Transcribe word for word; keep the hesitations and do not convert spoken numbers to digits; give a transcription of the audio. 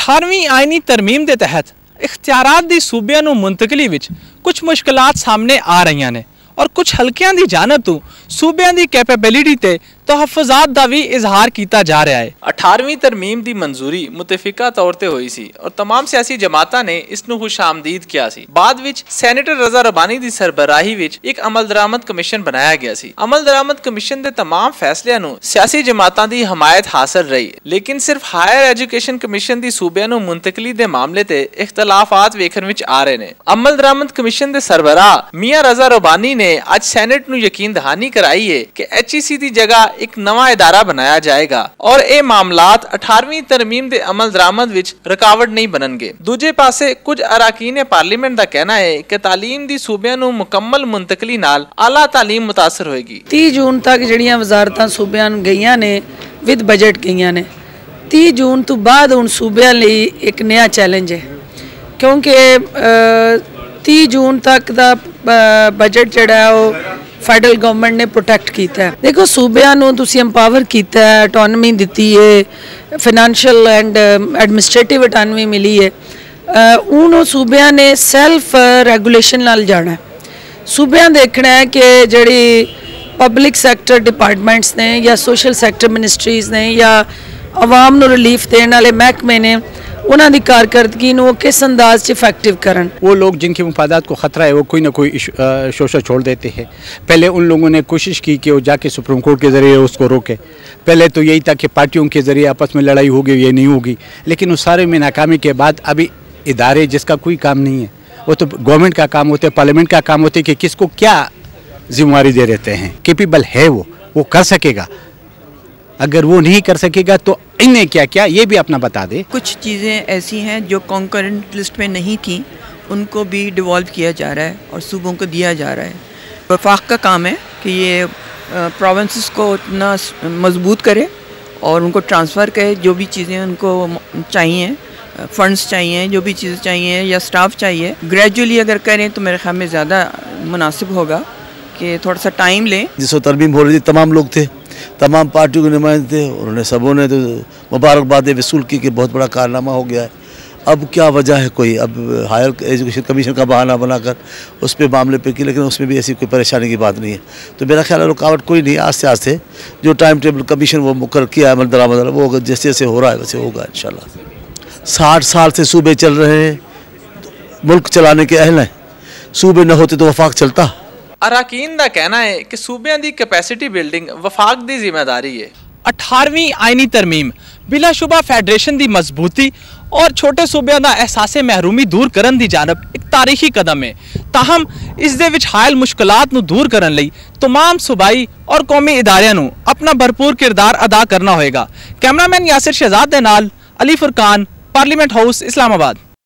अठारहवीं आईनी तरमीम के तहत इख्तियारात दी सूबियां नूं मुंतकली विच कुछ मुश्किलात सामने आ रही ने और कुछ हल्कियां दी जानब तो सूबियां दी कैपेबिलिटी ते तहफ़्फ़ुज़ात दा भी इजहार किया जा रहा है। अठारहवीं तरमीम की मंजूरी मुतफिका तौर पर हुई सी और तमाम सियासी जमातां ने इसनूं खुशामदीद किया सी। बाद विच सैनेटर रज़ा रबानी की सरबराही विच एक अमल दरामद कमीशन बनाया गया सी। अमल दरामद कमीशन के तमाम फैसलियां नूं सियासी जमातां की हमायत हासिल रही, लेकिन सिर्फ हायर एजुकेशन कमीशन की सूबियां नूं मुंतकली के मामले ते इख्तलाफात वेखण विच आ रहे हैं। अमल दरामद कमीशन के सरबराह मियां रज़ा रबानी ने आज सैनेट नूं यकीन दहानी कराई है कि एच ई सी की जगह एक नवा इदारा बनाया जाएगा और ये मामलात अठारहवीं तरमीम के अमल दरामद विच रुकावट नहीं बननगे। दूजे पासे कुछ अराकीन पार्लीमेंट का कहना है कि तालीम दी सूबियां नूं मुकम्मल मुंतकली नाल आला तालीम मुतासर होएगी। तीस जून तक जड़ियां वजारतां सूबियां नूं गईयां ने विद बजट गईयां ने। तीस जून तो बाद हुण सूबियां लई एक नया चैलेंज है, क्योंकि तीस जून तक दा बजट जड़ा है फेडरल गवर्नमेंट ने प्रोटेक्ट किया है। देखो सूबियां नूं तुसीं एम्पावर किया है, ऑटोनमी दी है, फाइनैंशियल एंड एडमिनिस्ट्रेटिव ऑटोनमी मिली है। हूँ सूबियां ने सैल्फ रेगूलेशन नाल जाना है। सूबियां देखना है कि जड़ी पब्लिक सैक्टर डिपार्टमेंट्स ने या सोशल सैक्टर मिनिस्ट्रीज़ ने या आवाम नूं रिलीफ देने वाले महकमे ने उन्हों की कारकर्दगी को किस अंदाज से इफेक्टिव करन। वो लोग जिनके मुफादात को ख़तरा है वो कोई ना कोई शोशा छोड़ देते हैं। पहले उन लोगों ने कोशिश की कि वो जाके सुप्रीम कोर्ट के ज़रिए उसको रोके। पहले तो यही था कि पार्टियों के ज़रिए आपस में लड़ाई होगी, ये नहीं होगी, लेकिन उस सारे में नाकामी के बाद अभी इदारे जिसका कोई काम नहीं है, वो तो गवर्नमेंट का काम होते, पार्लियामेंट का काम होते कि किसको क्या जिम्मेवारी दे रहते हैं। कैपेबल है वो वो कर सकेगा, अगर वो नहीं कर सकेगा तो इन्हें क्या क्या ये भी अपना बता दे। कुछ चीज़ें ऐसी हैं जो कॉन्करेंट लिस्ट में नहीं थी, उनको भी डिवॉल्व किया जा रहा है और सूबों को दिया जा रहा है। वफाक का काम है कि ये प्रोविंसेस को इतना मजबूत करे और उनको ट्रांसफ़र करे जो भी चीज़ें उनको चाहिए, फंड्स चाहिए, जो भी चीज़ें चाहिए या स्टाफ चाहिए, ग्रेजुअली अगर करें तो मेरे ख्याल में ज़्यादा मुनासिब होगा कि थोड़ा सा टाइम लें। जिसको तरमीम हो रही थी तमाम लोग थे, तमाम पार्टियों के नुमाइंदे थे, उन्होंने सबों ने तो मुबारकबादें वसूल की कि बहुत बड़ा कारनामा हो गया है। अब क्या वजह है कोई अब हायर एजुकेशन कमीशन का बहाना बनाकर उस पर मामले पे की, लेकिन उसमें भी ऐसी कोई परेशानी की बात नहीं है। तो मेरा ख्याल है रुकावट कोई नहीं, आस्ते आस्ते जो टाइम टेबल कमीशन वो मुकर किया है अमल दरामद वो जैसे जैसे हो रहा है वैसे होगा इंशाल्लाह। साठ साल से सूबे चल रहे हैं, मुल्क चलाने के अहल हैं, सूबे न होते तो वफाक चलता। अराकीन का कहना है कि सूबियां दी कैपेसिटी बिल्डिंग वफाक दी जिम्मेदारी है। अठारहवीं आईनी तरमीम बिलाशुबा फेडरेशन की मजबूती और छोटे सूबियां का एहसास महरूमी दूर करन दी जानब एक तारीखी कदम है। ताहम इस दे विच हायल मुश्किलात नूं दूर करन लई तमाम सूबाई और कौमी इदारियां नूं अपना भरपूर किरदार अदा करना होएगा। कैमरामैन यासिर शहजाद दे नाल अली फुरकान, पार्लीमेंट हाउस, इस्लामाबाद।